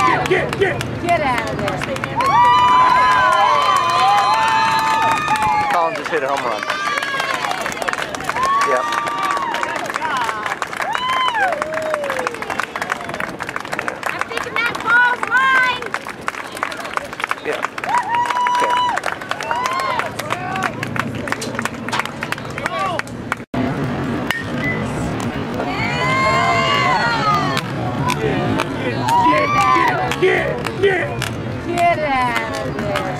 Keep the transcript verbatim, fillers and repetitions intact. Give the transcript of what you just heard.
out of there. Get out of there. Colin just hit a home run. Yep. I'm thinking that ball's mine. Yeah. Get out of there.